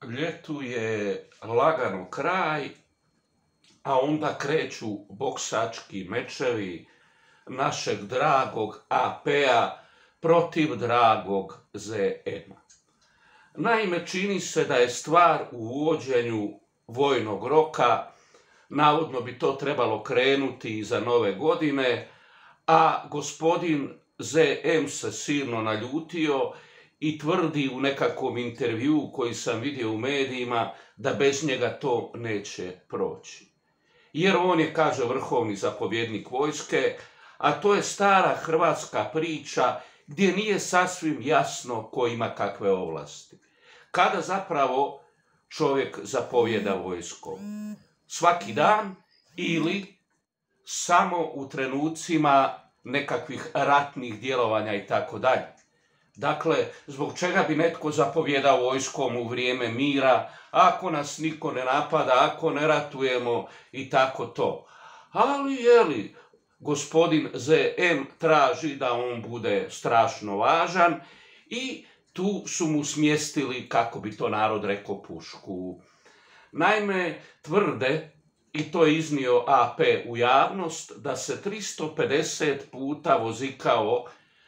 Ljetu je lagano kraj, a onda kreću boksački mečevi našeg dragog AP-a protiv dragog ZM-a. Naime, čini se da je stvar u uvođenju vojnog roka, navodno bi to trebalo krenuti iza nove godine, a gospodin ZM se silno naljutio i tvrdi u nekakvom intervjuu koji sam vidio u medijima da bez njega to neće proći. Jer on je, kaže, vrhovni zapovjednik vojske, a to je stara hrvatska priča gdje nije sasvim jasno ko ima kakve ovlasti. Kada zapravo čovjek zapovjeda vojskom? Svaki dan ili samo u trenucima nekakvih ratnih djelovanja i tako dalje. Dakle, zbog čega bi netko zapovjedao vojskom u vrijeme mira, ako nas niko ne napada, ako ne ratujemo i tako to. Ali, gospodin ZM traži da on bude strašno važan i tu su mu smjestili, kako bi to narod rekao, pušku. Naime, tvrde, i to je iznio AP u javnost, da se 350 puta vozikao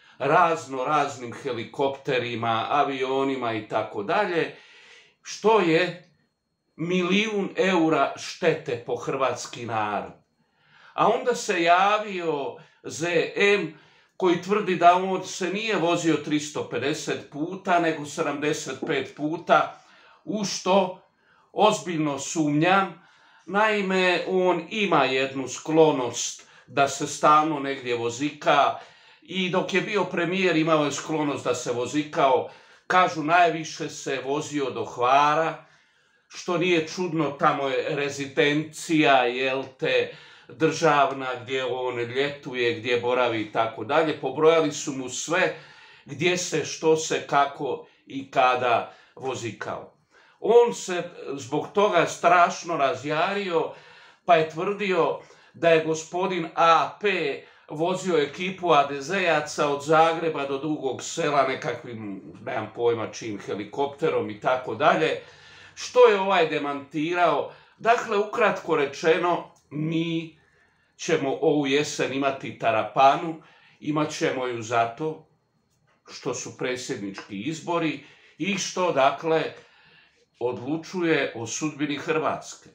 raznim helikopterima, avionima i tako dalje, što je 1.000.000 eura štete po hrvatski narod. A onda se javio ZM koji tvrdi da on se nije vozio 350 puta, nego 75 puta, u što ozbiljno sumnjam. Naime, on ima jednu sklonost da se stalno negdje vozika i dok je bio premijer imao je sklonost da se vozikao. Kažu, najviše se vozio do Hvara, što nije čudno, tamo je rezidencija, državna, gdje on ljetuje, gdje boravi i tako dalje. Pobrojali su mu sve gdje se, što se, kako i kada vozikao. On se zbog toga strašno razjario, pa je tvrdio da je gospodin AP vozio ekipu ADZ-jaca od Zagreba do Dugog Sela nekakvim, nemam pojma čim, helikopterom i tako dalje, što je ovaj demantirao. Dakle, ukratko rečeno, mi ćemo ovu jesen imati tarapanu, imat ćemo ju zato što su predsjednički izbori i što, dakle, odlučuje o sudbini Hrvatske.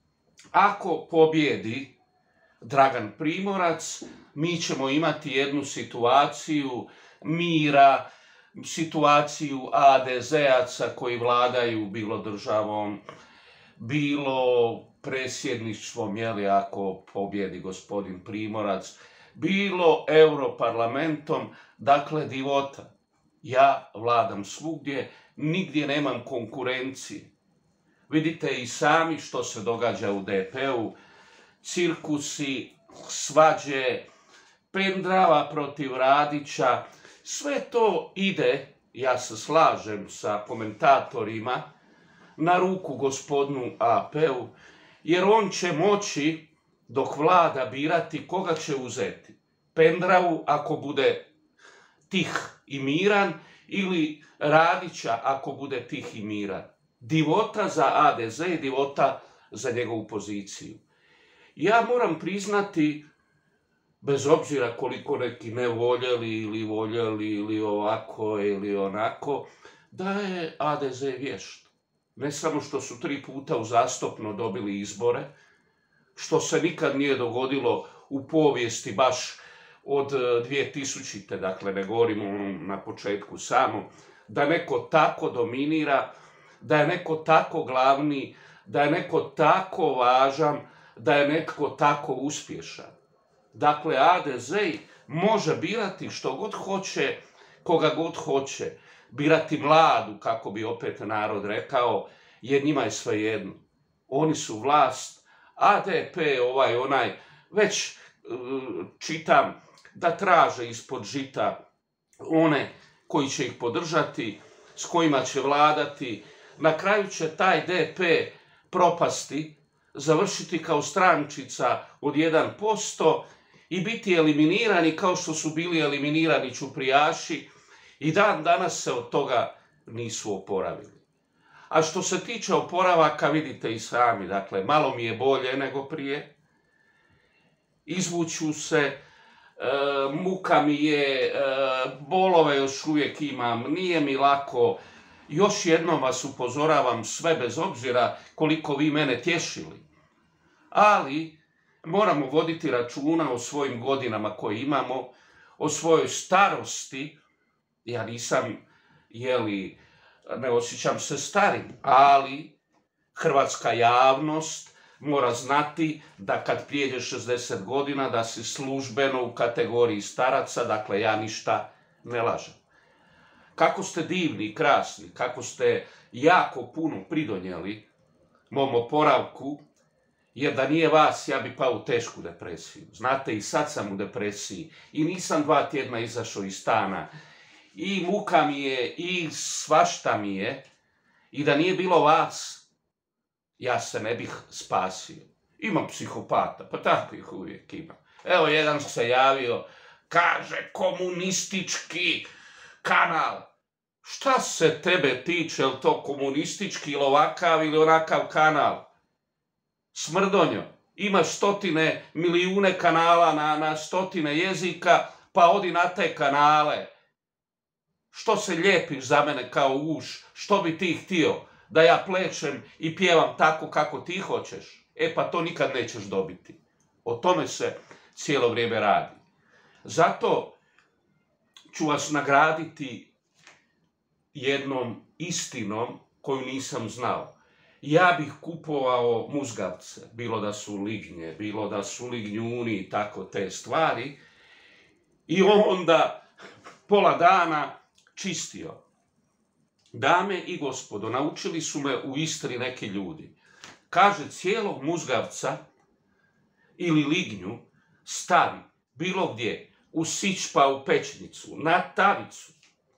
Ako pobjedi Dragan Primorac, mi ćemo imati jednu situaciju mira, situaciju ADZ-aca koji vladaju bilo državom, bilo predsjedništvom, ako pobjedi gospodin Primorac, bilo Europarlamentom, dakle divota. Ja vladam svugdje, nigdje nemam konkurencije. Vidite i sami što se događa u DP-u, cirkusi, svađe, Pendrava protiv Radića, sve to ide, ja se slažem sa komentatorima, na ruku gospodinu AP-u, jer on će moći dok vlada birati koga će uzeti. Pendravu ako bude tih i miran ili Radića ako bude tih i miran. Divota za ADZ i divota za njegovu poziciju. Ja moram priznati, bez obzira koliko neki ne voljeli ili ovako ili onako, da je ADZ vješt. Ne samo što su 3 puta uzastopno dobili izbore, što se nikad nije dogodilo u povijesti baš od 2000. Dakle, ne govorimo na početku samo, da neko tako dominira, da je neko tako glavni, da je neko tako važan, da je neko tako uspješan. Dakle, ADZ može birati što god hoće, koga god hoće, birati mladu, kako bi opet narod rekao, jer njima je svejedno. Oni su vlast, ADP, onaj, već čitam da traže ispod žita one koji će ih podržati, s kojima će vladati. Na kraju će taj DP propasti, završiti kao strančica od 1% i biti eliminirani kao što su bili eliminirani čuprijaši i dan danas se od toga nisu oporavili. A što se tiče oporavaka, vidite i sami, dakle, malo mi je bolje nego prije. Izvuću se, muka mi je, bolove još uvijek imam, nije mi lako. Još jednom vas upozoravam, sve bez obzira koliko vi mene tješili. Ali moramo voditi računa o svojim godinama koje imamo, o svojoj starosti. Ja nisam, ne osjećam se starim, ali hrvatska javnost mora znati da kad prijeđe 60 godina da si službeno u kategoriji staraca, dakle ja ništa ne lažem. Kako ste divni i krasni, kako ste jako puno pridonijeli mom oporavku, jer da nije vas ja bi pao u tešku depresiju. Znate, i sad sam u depresiji i nisam 2 tjedna izašao iz stana. I muka mi je, i svašta mi je. I da nije bilo vas, ja se ne bih spasio. Imam psihopata, pa tako ih uvijek ima. Evo, jedan se javio, kaže, komunistički kanal. Šta se tebe tiče, je li to komunistički ili ovakav ili onakav kanal? Smrdonjo, imaš 100 milijune kanala na 100 jezika, pa odi na te kanale. Što se lijepiš za mene kao uš? Što bi ti htio? Da ja plečem i pjevam tako kako ti hoćeš? E pa to nikad nećeš dobiti. O tome se cijelo vrijeme radi. Zato ću vas nagraditi jednom istinom koju nisam znao. Ja bih kupovao muzgavce, bilo da su lignje, bilo da su lignjuni i tako te stvari. I onda pola dana čistio. Dame i gospodo, naučili su me u Istri neki ljudi. Kaže, cijelog muzgavca ili lignju stavi bilo gdje, u sić pa u pećnicu, na tavicu.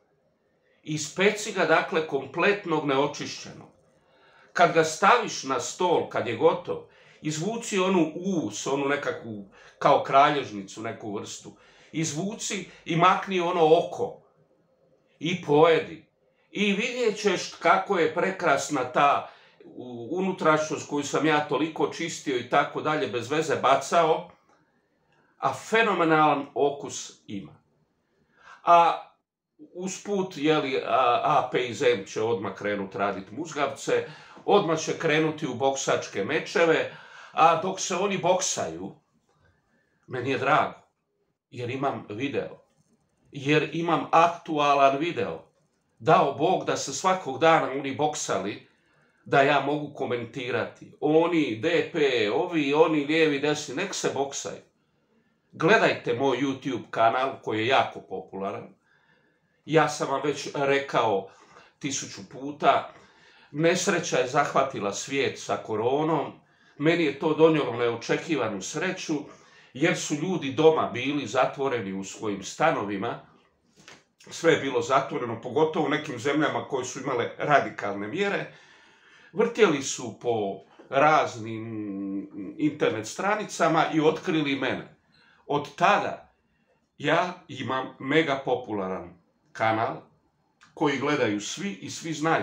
Ispeci ga, dakle, kompletnog neočišćenog. Kad ga staviš na stol, kad je gotov, izvuci onu onu nekakvu, kao kralježnicu, neku vrstu. Izvuci i makni ono oko. I pojedi. I vidjet ćeš kako je prekrasna ta unutrašnjost koju sam ja toliko čistio i tako dalje, bez veze bacao, a fenomenalan okus ima. A usput, AP i ZEM će odmah krenuti raditi muzgavce, odmah će krenuti u boksačke mečeve, a dok se oni boksaju, meni je drago, jer imam video, jer imam aktualan video. Dao Bog da se svakog dana oni boksali, da ja mogu komentirati. Oni, DP, ovi, oni, lijevi, desni, nek se boksaju. Gledajte moj YouTube kanal koji je jako popularan. Ja sam vam već rekao 1000 puta, nesreća je zahvatila svijet sa koronom. Meni je to donijelo neočekivanu sreću, jer su ljudi doma bili zatvoreni u svojim stanovima. Sve je bilo zatvoreno, pogotovo u nekim zemljama koje su imale radikalne mjere. Vrtjeli su po raznim internet stranicama i otkrili mene. Od tada ja imam mega popularan kanal koji gledaju svi i svi znaju.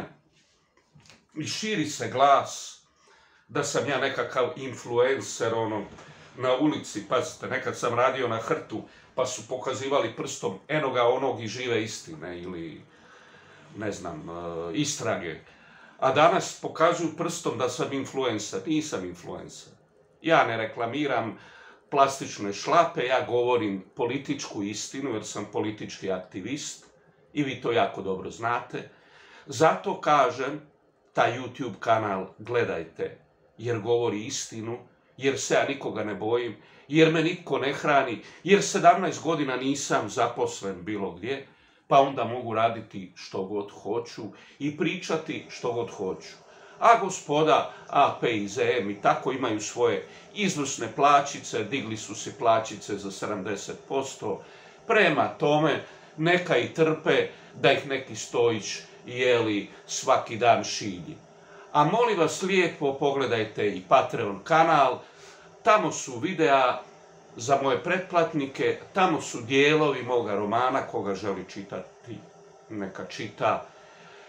I širi se glas da sam ja nekakav influencer na ulici. Pazite, nekad sam radio na Hrtu pa su pokazivali prstom enoga onog i žive istine ili ne znam, istrage. A danas pokazuju prstom da sam influencer. Nisam influencer. Ja ne reklamiram plastične šlape, ja govorim političku istinu jer sam politički aktivist i vi to jako dobro znate. Zato kažem, taj YouTube kanal gledajte jer govori istinu, jer se ja nikoga ne bojim, jer me nitko ne hrani, jer 17 godina nisam zaposlen bilo gdje, pa onda mogu raditi što god hoću i pričati što god hoću. A gospoda AP i ZM i tako imaju svoje izvrsne plaćice, digli su si plaćice za 70%, prema tome neka i trpe da ih neki Stojić svaki dan šilji. A molim vas lijepo, pogledajte i Patreon kanal, tamo su videa za moje pretplatnike, tamo su dijelovi moga romana, koga želi čitati, neka čita.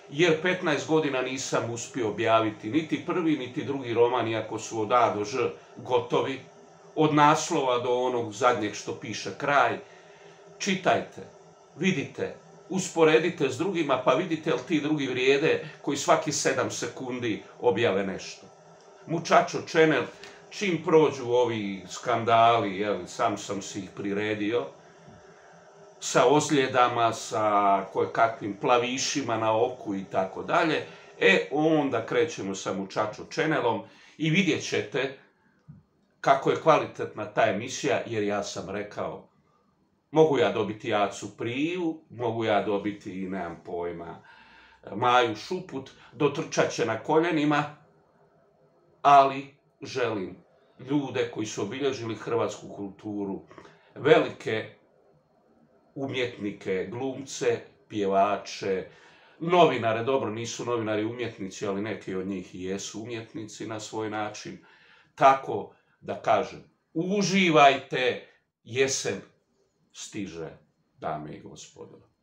jer 15 godina nisam uspio objaviti niti prvi, niti drugi roman, iako su od A do Ž gotovi, od naslova do onog zadnjeg što piše kraj. Čitajte, vidite, usporedite s drugima, pa vidite li ti drugi vrijede koji svaki 7 sekundi objave nešto. Muchacho Channel, čim prođu ovi skandali, sam sam si ih priredio, sa ozljedama, sa kakvim plavišima na oku i tako dalje, onda krećemo sa Muchacho Channelom i vidjet ćete kako je kvalitetna ta emisija, jer ja sam rekao, mogu ja dobiti Acu Priju, mogu ja dobiti, nemam pojma, Maju Šuput, dotrčat će na koljenima, ali želim ljude koji su obilježili hrvatsku kulturu, velike umjetnike, glumce, pjevače, novinare, dobro, nisu novinari umjetnici, ali neki od njih i jesu umjetnici na svoj način. Tako da kažem, uživajte, jesen stiže, dame i gospodo.